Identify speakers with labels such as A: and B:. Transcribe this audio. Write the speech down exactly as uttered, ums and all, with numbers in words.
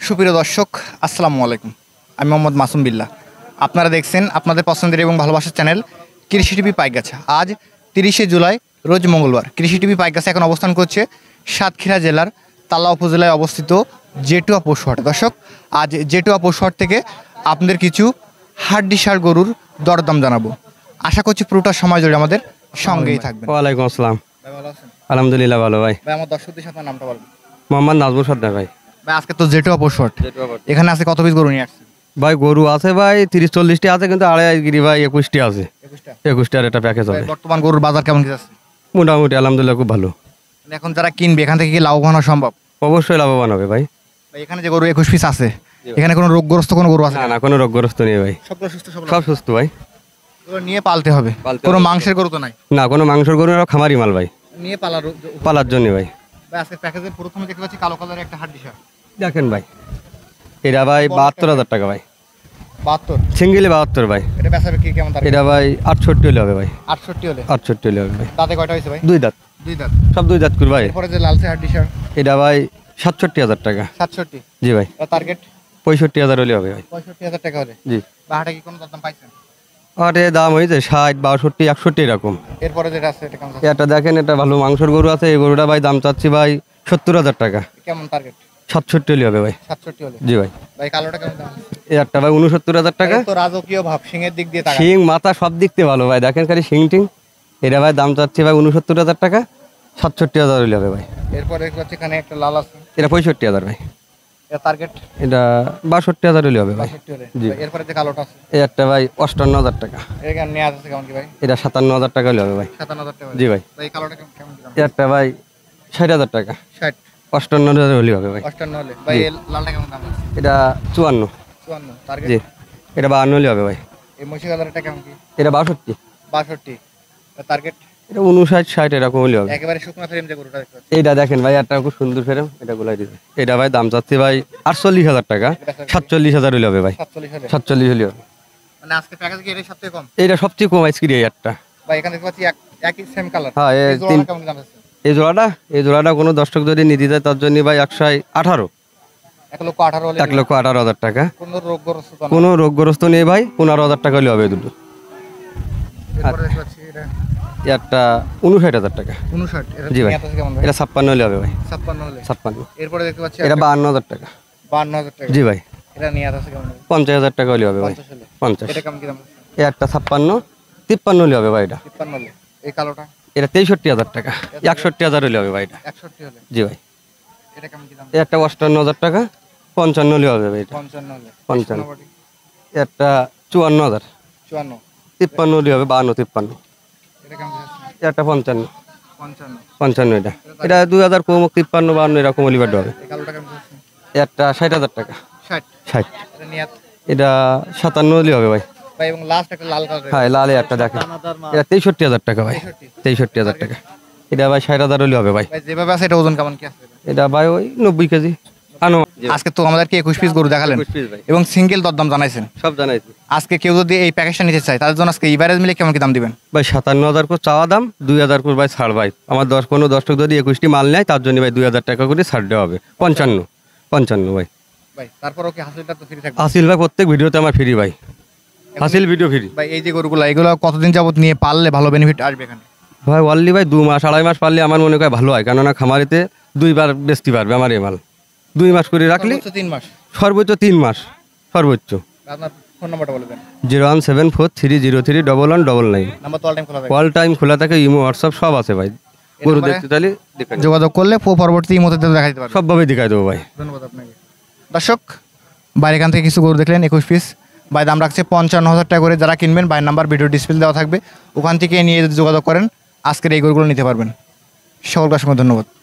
A: সুপ্রিয় দর্শক আসসালামু আলাইকুম, আমি মোহাম্মদ মাসুম বিল্লাহ। আপনারা দেখছেন আপনাদের পছন্দের এবং ভালোবাসার চ্যানেল কৃষি টিভি পাইকগাছা। আজ তিরিশে জুলাই রোজ মঙ্গলবার। কৃষি টিভি পাইকগাছা এখন অবস্থান করছে সাতক্ষীরা জেলার তাল্লা উপজেলায় অবস্থিত জেটুয়া পশুহাট। দর্শক, আজ জেটুয়া পশুহাট থেকে আপনাদের কিছু হাড্ডি সার গরুর দরদাম জানাবো। আশা করছি পুরোটা সময় জুড়ে আমাদের সঙ্গেই থাকবেন।
B: ওয়ালাইকুম আসসালাম।
A: ভাই ভালো আছেন?
B: আলহামদুলিল্লাহ ভালো ভাই।
A: ভাই আমার দর্শকদের সাথে নামটা বলবেন।
B: মোহাম্মদ নাজমুল সর্দার ভাই।
A: ভাই আজকে তো জেটুয়া পশুহাট, এখানে আজকে কত পিস গরু নিয়ে আসছেন?
B: ভাই গরু আছে ভাই তিরিশ চল্লিশটি আছে, কিন্তু আড়াই গিরি ভাই একুশটি আছে।
A: একুশটা
B: একুশটার একটা প্যাকেজ হবে।
A: বর্তমান গরুর বাজার কেমন কি যাচ্ছে?
B: মোটামুটি আলহামদুলিল্লাহ খুব ভালো।
A: মানে এখন যারা কিনবে এখান থেকে কি লাভবান হওয়া সম্ভব?
B: অবশ্যই লাভবান হবে ভাই।
A: ভাই এখানে যে গরু একুশ পিস আছে, এখানে কোনো রোগগ্রস্ত কোনো গরু আছে?
B: না না, কোনো রোগগ্রস্ত নেই ভাই,
A: সবগুলো সুস্থ সবল?
B: সব সুস্থ ভাই।
A: গরু নিয়ে পালতে হবে,
B: পালতে
A: কোনো
B: হবে।
A: মাংসের গরু তো নাই?
B: না, কোনো মাংসের গরু না, খামারি মাল ভাই,
A: নিয়ে পালার
B: পালার জন্য ভাই।
A: ভাই আজকে প্যাকেজের প্রথমে দেখতে পাচ্ছি কালো কালারের একটা হাড্ডি সার।
B: দেখেন ভাই, এটা ভাই বাহাত্তর হাজার টাকা ভাই,
A: বাহাত্তর
B: সিঙ্গেলে বাহাত্তর ভাই।
A: এটা বেচাবে কি কেমন? তার
B: এটা ভাই আটষট্টি হলে হবে ভাই,
A: আটষট্টি হলে।
B: আটষট্টি হলে হবে ভাই।
A: দাঁতে কয়টা হয়েছে ভাই?
B: দুই দাঁত,
A: দুই দাঁত।
B: সব দুই দাঁত করে ভাই।
A: এরপরে যে লালচে হাড্ডি সার,
B: এটা ভাই সাতষট্টি হাজার টাকা।
A: সাতষট্টি?
B: জি ভাই।
A: টার্গেট
B: পঁয়ষট্টি হাজার হলে হবে ভাই।
A: পঁয়ষট্টি হাজার টাকা হলে?
B: জি।
A: বাহাটা কি কোনো দাম পাইছেন?
B: আরে দাম হয়েছে ষাট বাষট্টি একষট্টি এরকম।
A: এরপরে যেটা আছে এটা কেমন?
B: এটা দেখেন, এটা ভালো মাংসের গরু আছে, এই গরুটা ভাই দাম চাচ্ছি ভাই সত্তর হাজার টাকা।
A: কেমন টার্গেট?
B: সাতষট্টি হলে হবে ভাই।
A: সাতষট্টি হলে?
B: জি ভাই।
A: ভাই কালোটা কেমন দাম?
B: এই একটা ভাই উনসত্তর হাজার টাকা।
A: তো রাজকীয় ভাব সিংহের দিক দিয়ে তাকান।
B: শিং মাথা সব দিক থেকে ভালো ভাই, দেখেন খালি শিং টিং। এটা ভাই দাম চাচ্ছি ভাই উনসত্তর হাজার টাকা, সাতষট্টি হাজার হলে হবে ভাই।
A: এরপরে দেখতে পাচ্ছি এখানে একটা লাল আছে,
B: এটা পঁয়ষট্টি হাজার ভাই।
A: এটা টার্গেট?
B: এটা বাষট্টি হাজার হলে হবে ভাই।
A: বাষট্টি হলে?
B: জি।
A: এরপরে যে কালোটা আছে,
B: এই একটা ভাই অষ্টান্ন হাজার টাকা।
A: এটা কেমন নেওয়া আছে কেমন কি ভাই?
B: এটা সাতান্ন হাজার টাকা হলে হবে ভাই।
A: সাতান্ন হাজার টাকা?
B: জি ভাই।
A: ভাই কালোটা কেমন কেমন দাম?
B: এই একটা ভাই ষাট হাজার টাকা।
A: ষাট?
B: অষ্টান্ন হাজার হলে হবে ভাই।
A: অষ্টান্ন হলে? ভাই
B: জি।
A: এই লালটা কেমন দাম আছে?
B: এটা চুয়ান্ন।
A: চুয়ান্ন? টার্গেট?
B: জি। এটা বাহান্ন হলে হবে ভাই।
A: এই মহিষী কালারটা কেমন কি?
B: এটা বাষট্টি।
A: বাষট্টি? টার্গেট?
B: এটা উনষাট ষাট এরকম হলে হবে।
A: একেবারে শুকনো ফ্রেম যে গরুটা দেখতে পাচ্ছি,
B: এইটা দেখেন ভাই, একটা খুব সুন্দর ফেরেম, এটা গোলাই দিবে। এটা ভাই দাম চাচ্ছি ভাই আটচল্লিশ হাজার টাকা, সাতচল্লিশ হাজার হলে হবে ভাই।
A: সাতচল্লিশ হলে?
B: সাতচল্লিশ হলে হবে।
A: মানে আজকে প্যাকেজ কি এটাই সবথেকে কম?
B: এইটা সবচেয়ে কম আইসক্রিম এই একটা।
A: ভাই এখানে দেখতে পাচ্ছি এক- একই সেম কালার।
B: হ্যাঁ, এ
A: এই জোড়াটা
B: তিন-
A: কেমন দাম আছে?
B: এই জোড়াটা এই জোড়াটা কোনো দর্শক যদি নিতে যায় তার জন্য ভাই একশো আঠারো,
A: এক লক্ষ আঠারো হলে?
B: এক লক্ষ আঠারো হাজার টাকা।
A: কোনো রোগগ্রস্ত তো না?
B: কোনো রোগগ্রস্ত নেই ভাই, পনেরো হাজার টাকা হলে হবে দুটো।
A: এরপরে দেখতে পাচ্ছি এটা
B: এই একটা উনষাট হাজার টাকা।
A: উনষাট? এটা
B: জি ভাই।
A: নিয়ে আছে কেমন ভাই?
B: এটা ছাপ্পান্ন হলে হবে ভাই।
A: ছাপ্পান্ন হলে?
B: ছাপ্পান্ন।
A: এরপরে দেখতে পাচ্ছি
B: এটা বাহান্ন হাজার টাকা।
A: বান্ন হাজার টাকা?
B: জি ভাই।
A: এটা নিয়ে আছে কেমন ভাই?
B: পঞ্চাশ হাজার টাকা হলে হবে ভাই।
A: পঞ্চাশ হলে?
B: পঞ্চাশ।
A: এটা কেমন কি দাম আছে?
B: এই একটা ছাপ্পান্ন, তিপ্পান্ন হলে হবে ভাই। এটা
A: তিপ্পান্ন হলে? এই কালোটা?
B: এটা তেষট্টি হাজার টাকা, একষট্টি হাজার হলে হবে ভাই। এটা
A: একষট্টি হলে?
B: জি ভাই।
A: এটা কেমন কি দাম?
B: এই একটা অষ্টান্ন হাজার টাকা, পঞ্চান্ন হলে হবে ভাই। এটা
A: পঞ্চান্ন হলে?
B: পঞ্চান্ন।
A: মোটামুটি
B: এই একটা চুয়ান্ন হাজার,
A: চুয়ান্ন?
B: তিপ্পান্ন হলে হবে, বাহান্ন তিপ্পান্ন।
A: এটা কেমন কি আছে?
B: এই একটা পঞ্চান্ন,
A: পঞ্চান্ন?
B: পঞ্চান্ন। এটা এটা দুই হাজার কম, তিপ্পান্ন বাহান্ন এরকম হলে বাড়বে হবে।
A: এই কালোটা কেমন কি আছে?
B: এই একটা ষাট হাজার টাকা,
A: ষাট?
B: ষাট।
A: এটা নিয়ে আছে?
B: এটা সাতান্ন হলে হবে ভাই।
A: ভাই এবং লাস্ট একটা লাল কালার?
B: হ্যাঁ, লালে একটা দেখেন, এটা তেষট্টি হাজার টাকা ভাই।
A: তেষট্টি?
B: তেষট্টি হাজার টাকা। এটা ভাই ষাট হাজার হলে হবে ভাই।
A: ভাই যেভাবে আছে এটা ওজন কেমন কি আছে?
B: এটা ভাই ওই নব্বই কেজি।
A: আজকে তো আমাদেরকে একুশ পিস গরু দেখালেন এবং সিঙ্গেল দরদাম জানাইছেন।
B: সব জানাইছি
A: আজকে কেউ যদি এই প্যাকেজটা নিতে চায় তাদের জন্য আজকে ইভারেজ মিলে কেমন কি দাম দিবেন?
B: ভাই। সাতান্ন হাজার করে চাওয়া দাম, দুই হাজার করে ভাই ছাড় ভাই। আমার দশ কোনো দর্শক যদি একুশটি মাল নেয় তার জন্য ভাই দুই হাজার টাকা করে ছাড় দেওয়া হবে। পঞ্চান্ন, পঞ্চান্ন ভাই।
A: ভাই তারপরও কি হাসিলটা তো ফ্রি থাকবে?
B: হাসিল ভাই প্রত্যেক ভিডিওতে আমার ফ্রি ভাই, হাসিল ভিডিও ফ্রি
A: ভাই এই যে গরুগুলো এগুলো কতদিন যাবত নিয়ে পাললে ভালো বেনিফিট আসবে এখানে?
B: ভাই। ওয়ানলি ভাই দু মাস আড়াই মাস পারলে আমার মনে হয় ভালো হয়, কেননা খামারিতে দুইবার বেচতে পারবে আমার এই মাল। দুই মাস করে রাখলে
A: সর্বোচ্চ তিন মাস?
B: সর্বোচ্চ তিন মাস সর্বোচ্চ।
A: আপনার ফোন নাম্বারটা বলবেন।
B: Zero one seven four three zero three double one double nine.
A: Number তো অল টাইম খোলা থাকে?
B: অল টাইম খোলা থাকে, ইমো হোয়াটসঅ্যাপ সব আছে ভাই। গরু দেখতে চাইলে দেখে নেবেন।
A: যোগাযোগ করলে পরবর্তী মতো দেখা দিতে পারবে।
B: সবভাবে দেখাই দেবো ভাই।
A: ধন্যবাদ আপনাকে। দর্শক, বাইরে এখান থেকে কিছু গরু দেখলেন একুশ পিস। ভাই দাম রাখছে পঞ্চান্ন হাজার টাকা করে। যারা কিনবেন ভাইয়ের নাম্বার ভিডিও ডিসপ্লে দেওয়া থাকবে, ওখান থেকে নিয়ে যদি যোগাযোগ করেন আজকের এই গরুগুলো নিতে পারবেন। সকলকে অসংখ্য ধন্যবাদ।